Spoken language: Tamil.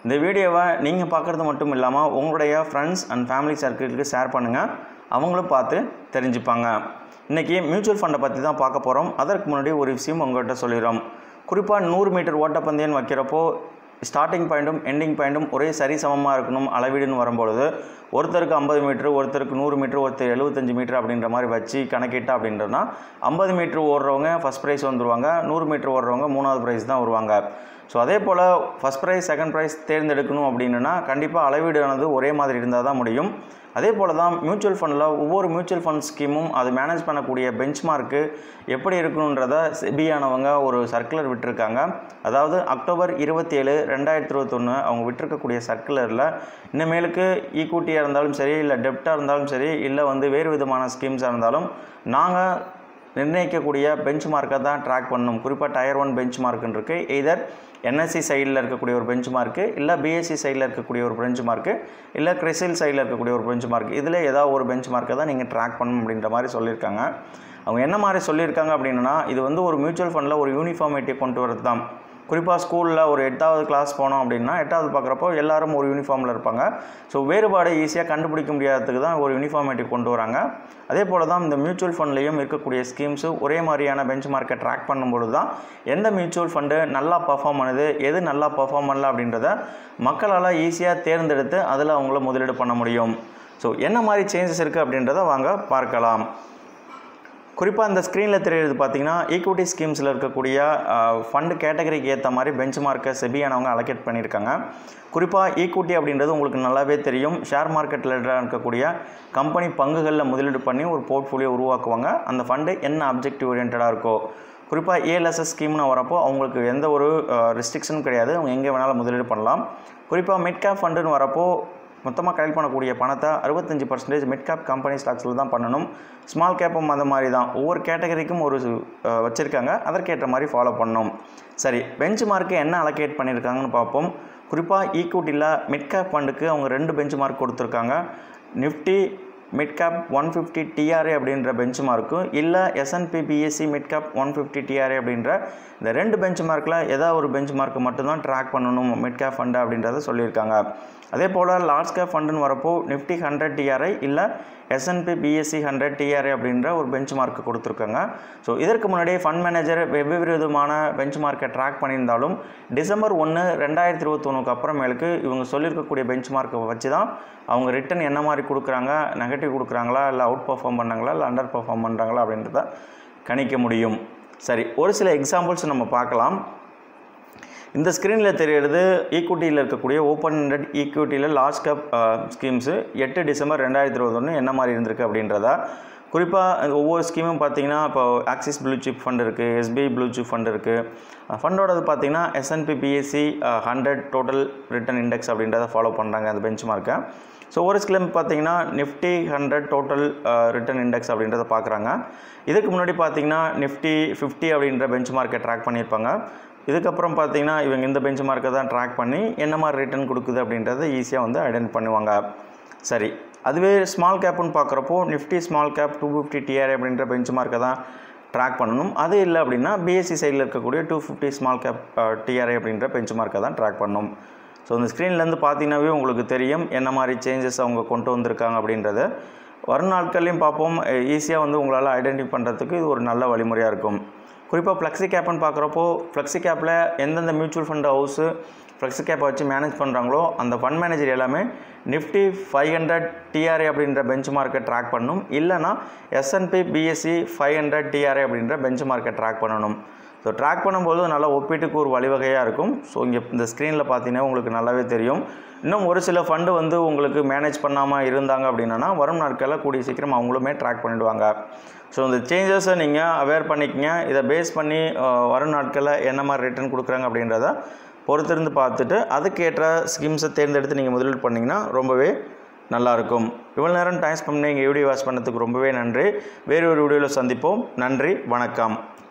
இந்த வீடியோவை நீங்கள் பார்க்குறது மட்டும் இல்லாமல் உங்களுடைய ஃப்ரெண்ட்ஸ் அண்ட் ஃபேமிலி சர்க்கிளுக்கு ஷேர் பண்ணுங்கள், அவங்களும் பார்த்து தெரிஞ்சுப்பாங்க. இன்றைக்கி மியூச்சுவல் ஃபண்டை பற்றி தான் பார்க்க போகிறோம். அதற்கு முன்னாடி ஒரு விஷயம் உங்கள்கிட்ட சொல்லிடுறோம். குறிப்பாக 100 மீட்டர் ஓட்டப்பந்தயம் வைக்கிறப்போ ஸ்டார்டிங் பாயிண்ட்டும் எண்டிங் பாயிண்ட்டும் ஒரே சரி சமமாக இருக்கணும் அளவீடுன்னு வரும்பொழுது ஒருத்தருக்கு 50 மீட்ரு, ஒருத்தருக்கு 100 மீட்ரு, ஒருத்தர் 75 மீட்ரு அப்படின்ற மாதிரி வச்சு கணக்கிட்டா அப்படின்றதுனா 50 மீட்ரு ஓடுறவங்க ஃபஸ்ட் ப்ரைஸ் வந்துடுவாங்க, 100 மீட்ரு ஓடுறவங்க 3வது ப்ரைஸ் தான் வருவாங்க. ஸோ அதே போல் ஃபஸ்ட் ப்ரைஸ் செகண்ட் ப்ரைஸ் தேர்ந்தெடுக்கணும் அப்படின்னா கண்டிப்பாக அளவீடானது ஒரே மாதிரி இருந்தால் தான் முடியும். அதே போல் தான் மியூச்சுவல் ஃபண்டில் ஒவ்வொரு மியூச்சுவல் ஃபண்ட் ஸ்கீமும் அது மேனேஜ் பண்ணக்கூடிய பெஞ்ச்மார்க்கு எப்படி இருக்கணுன்றதை செபியானவங்க ஒரு சர்க்குலர் விட்டுருக்காங்க. அதாவது அக்டோபர் 27, 2021 அவங்க விட்டுருக்கக்கூடிய சர்க்குலரில் இனிமேலுக்கு ஈக்விட்டியாக இருந்தாலும் சரி, இல்லை டெப்டாக இருந்தாலும் சரி, இல்லை வேறு விதமான ஸ்கீம்ஸாக இருந்தாலும் நாங்கள் நிர்ணயிக்கக்கூடிய பெஞ்ச் மார்க்கை தான் ட்ராக் பண்ணணும். குறிப்பாக டயர் 1 பெஞ்ச் மார்க்குன்னு இருக்குது. எய்தர் என்எஸ்சி சைடில் இருக்கக்கூடிய ஒரு பெஞ்ச் மார்க்கு, இல்லை பிஎஸ்சி சைடில் இருக்கக்கூடிய ஒரு பெஞ்ச் மார்க்கு, இல்லை கிறிசில் சைடில் இருக்கக்கூடிய ஒரு பெஞ்ச் மார்க், இதில் ஏதாவது ஒரு பெஞ்ச் மார்க்கை தான் நீங்கள் ட்ராக் பண்ணணும் அப்படின்ற மாதிரி சொல்லியிருக்காங்க. அவங்க என்ன மாதிரி சொல்லியிருக்காங்க அப்படின்னா, இது ஒரு மியூச்சுவல் ஃபண்டில் ஒரு யூனிஃபார்மிட்டியை கொண்டு வரது தான். குறிப்பாக ஸ்கூலில் ஒரு 8வது கிளாஸ் போனோம் அப்படின்னா 8வது பார்க்குறப்போ எல்லாரும் ஒரு யூனிஃபார்மில் இருப்பாங்க. ஸோ வேறுபாடு ஈஸியாக கண்டுபிடிக்க முடியாததுக்கு தான் ஒரு யூனிஃபார்மிட்டி கொண்டு வராங்க. அதே போல் தான் இந்த மியூச்சுவல் ஃபண்ட்லேயும் இருக்கக்கூடிய ஸ்கீம்ஸு ஒரே மாதிரியான பெஞ்ச் மார்க்கை ட்ராக் பண்ணும்பொழுது தான் எந்த மியூச்சுவல் ஃபண்டு நல்லா பர்ஃபார்ம் பண்ணுது, எது நல்லா பர்ஃபார்ம் பண்ணல அப்படின்றத மக்களால் ஈஸியாக தேர்ந்தெடுத்து அதில் அவங்கள முதலீடு பண்ண முடியும். ஸோ என்ன மாதிரி சேஞ்சஸ் இருக்குது அப்படின்றத வாங்க பார்க்கலாம். குறிப்பாக இந்த ஸ்க்ரீனில் தெரியுறது பார்த்திங்கன்னா ஈக்விட்டி ஸ்கீம்ஸில் இருக்கக்கூடிய ஃபண்டு கேட்டகரிக்கு ஏற்ற மாதிரி பெஞ்ச் மார்க்கை செபியானவங்க அலோகேட் பண்ணியிருக்காங்க. குறிப்பாக ஈக்விட்டி அப்படின்றது உங்களுக்கு நல்லாவே தெரியும். ஷேர் மார்க்கெட்டில் இருக்கக்கூடிய கம்பெனி பங்குகளில் முதலீடு பண்ணி ஒரு போர்ட்ஃபோலியோ உருவாக்குவாங்க. அந்த ஃபண்டு என்ன அப்ஜெக்டிவ் ஓரியன்டாக இருக்கோ, குறிப்பாக ஏஎல்எஸ்எஸ் ஸ்கீம்னு வரப்போ அவங்களுக்கு எந்த ஒரு ரெஸ்ட்ரிக்ஷனும் கிடையாது, அவங்க எங்கே வேணாலும் முதலீடு பண்ணலாம். குறிப்பாக மிட் கேப் ஃபண்டுன்னு வரப்போ மொத்தமாக கலெக்ட் பண்ணக்கூடிய பணத்தை 65% மிட் கேப் கம்பெனி ஸ்டாக்ஸில் தான் பண்ணணும். ஸ்மால் கேப்பும் அந்த மாதிரி தான் ஒவ்வொரு கேட்டகரிக்கும் ஒரு வச்சுருக்காங்க, அதற்கேற்ற மாதிரி ஃபாலோ பண்ணணும். சரி, பெஞ்ச் மார்க்கு என்ன அலோகேட் பண்ணியிருக்காங்கன்னு பார்ப்போம். குறிப்பாக ஈக்விட்டியில் மிட் கேப் ஃபண்டுக்கு அவங்க 2 பெஞ்ச் மார்க் கொடுத்துருக்காங்க. நிஃப்டி மிட் கேப் 150 டிஆர்ஏ அப்படின்ற பெஞ்ச் மார்க்கும், இல்லை S&P BSE mid cap 150 TRA அப்படின்ற இந்த 2 பெஞ்ச் மார்க்கில் ஏதாவது ஒரு பெஞ்ச் மார்க்கு மட்டும்தான் ட்ராக் பண்ணணும் மிட் கேப் ஃபண்டு அப்படின்றத சொல்லியிருக்காங்க. அதே போல் லார்ஜ் கேப் ஃபண்டுன்னு வரப்போ நிஃப்டி 100 டிஆர்ஐ, இல்லை எஸ்என்பி பிஎஸ்சி 100 டிஆர்ஐ அப்படின்ற ஒரு பெஞ்ச் மார்க்கு கொடுத்துருக்காங்க. ஸோ இதற்கு முன்னாடியே ஃபண்ட் மேனேஜர் வெவ்வேறு விதமான பெஞ்ச் மார்க்கை ட்ராக் பண்ணியிருந்தாலும் டிசம்பர் 1, 2021 அப்புறமேலுக்கு இவங்க சொல்லியிருக்கக்கூடிய பெஞ்ச் மார்க்கை வச்சு தான் அவங்க ரிட்டன் என்ன மாதிரி கொடுக்குறாங்க, நெகட்டிவ் கொடுக்குறாங்களா, இல்லை அவுட் பர்ஃபார்ம் பண்ணாங்களா, இல்லை அண்டர் பர்ஃபார்ம் பண்ணுறாங்களா அப்படின்றத கணிக்க முடியும். சரி, ஒரு சில எக்ஸாம்பிள்ஸ் நம்ம பார்க்கலாம். இந்த ஸ்க்ரீனில் தெரிகிறது ஈக்விட்டியில் இருக்கக்கூடிய ஓப்பன் எண்டட் ஈக்விட்டியில் லார்ஜ் கேப் ஸ்கீம்ஸு 8 டிசம்பர் 2021 என்ன மாதிரி இருந்திருக்கு அப்படின்றத. குறிப்பாக ஒவ்வொரு ஸ்கீமும் பார்த்திங்கன்னா இப்போ ஆக்சிஸ் ப்ளூ சிப் ஃபண்ட் இருக்குது, எஸ்பிஐ ப்ளூ சிப் ஃபண்ட் இருக்குது. ஃபண்டோடது பார்த்திங்கன்னா S&P BSE 100 total return index அப்படின்றத ஃபாலோ பண்ணுறாங்க அந்த பெஞ்ச் மார்க்கை. ஸோ ஒரு ஸ்கீம் பார்த்திங்கன்னா நிஃப்டி 100 டோட்டல் ரிட்டர்ன் இண்டெக்ஸ் அப்படின்றத பார்க்குறாங்க. இதுக்கு முன்னாடி பார்த்திங்கன்னா நிஃப்டி 50 அப்படின்ற பெஞ்ச் மார்க்கை ட்ராக் பண்ணியிருப்பாங்க. இதுக்கப்புறம் பார்த்திங்கன்னா இவங்க இந்த பெஞ்ச் மார்க்கை தான் ட்ராக் பண்ணி என்ன மாதிரி ரிட்டர்ன் கொடுக்குது அப்படின்றத ஈஸியாக ஐடென்டி பண்ணுவாங்க. சரி, அதுவே ஸ்மால் கேப்புன்னு பார்க்குறப்போ நிஃப்டி ஸ்மால் கேப் 250 டிஆர்ஏ அப்படின்ற பெஞ்ச் மார்க்கை தான் ட்ராக் பண்ணணும். அது இல்லை அப்படின்னா பிஎஸ்சி சைடில் இருக்கக்கூடிய 250 ஸ்மால் கேப் டிஆர்ஏ அப்படின்ற பெஞ்ச் மார்க்கை தான் ட்ராக் பண்ணணும். ஸோ இந்த ஸ்க்ரீன்லேருந்து பார்த்தீங்கன்னாவே உங்களுக்கு தெரியும் என்ன மாதிரி சேஞ்சஸ் அவங்க கொண்டு வந்திருக்காங்க அப்படின்றது. வரும் நாட்கள்லையும் பார்ப்போம். ஈஸியாக உங்களால் ஐடென்டிஃபை பண்ணுறதுக்கு இது ஒரு நல்ல வழிமுறையாக இருக்கும். குறிப்பாக ஃப்ளெக்ஸி கேப்னு பார்க்குறப்போ ஃப்ளெக்ஸி கேப்பில் எந்தெந்த மியூச்சுவல் ஃபண்ட் ஹவுஸு ஃப்ளெக்ஸி கேப்பை வச்சு மேனேஜ் பண்ணுறாங்களோ அந்த ஃபண்ட் மேனேஜர் எல்லாமே நிஃப்டி 500 டிஆர்ஏ அப்படின்ற பெஞ்ச் மார்க்கை ட்ராக் பண்ணணும், இல்லைனா எஸ்என்பி பிஎஸ்சி 500 டிஆர்ஏ அப்படின்ற பெஞ்ச் மார்க்கை ட்ராக் பண்ணணும். ஸோ ட்ராக் பண்ணும்போது நல்லா ஒப்பீட்டுக்கு ஒரு வழிவகையாக இருக்கும். ஸோ இங்கே இந்த ஸ்க்ரீனில் பார்த்தீங்கன்னா உங்களுக்கு நல்லாவே தெரியும். இன்னும் ஒரு சில ஃபண்டு உங்களுக்கு மேனேஜ் பண்ணாமல் இருந்தாங்க அப்படின்னா வரும் நாட்களில் கூடிய சீக்கிரம் அவங்களுமே ட்ராக் பண்ணிவிடுவாங்க. ஸோ இந்த சேஞ்சஸை நீங்கள் அவேர் பண்ணிக்கங்க. இதை பேஸ் பண்ணி வரும் நாட்களில் என்ன மாதிரி ரிட்டர்ன் கொடுக்குறாங்க அப்படின்றத பொறுத்திருந்து பார்த்துட்டு அதுக்கேற்ற ஸ்கீம்ஸை தேர்ந்தெடுத்து நீங்கள் முதலீடு பண்ணிங்கன்னா ரொம்பவே நல்லாயிருக்கும். இவ்வளோ நேரம் டைம் ஸ்பெண்ட் பண்ணி எங்கள் வீடியோ வாட்ச் பண்ணதுக்கு ரொம்பவே நன்றி. வேறு ஒரு வீடியோவில் சந்திப்போம். நன்றி, வணக்கம்.